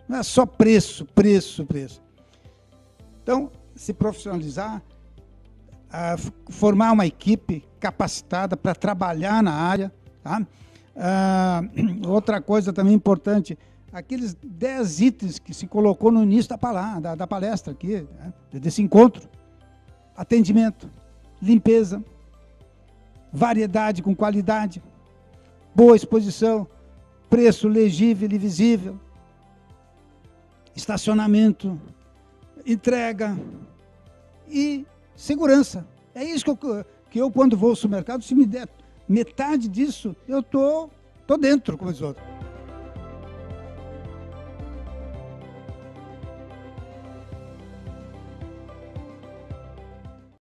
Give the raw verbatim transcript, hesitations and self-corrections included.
Não é só preço, preço, preço. Então, se profissionalizar, ah, formar uma equipe capacitada para trabalhar na área. Tá? Ah, outra coisa também importante, aqueles dez itens que se colocou no início da, palestra, da, da palestra aqui, né? Desse encontro. Atendimento, limpeza, variedade com qualidade, boa exposição, preço legível e visível, estacionamento, entrega e segurança. É isso que eu, que eu quando vou ao supermercado, se me der metade disso, eu tô, tô dentro, como diz o outro.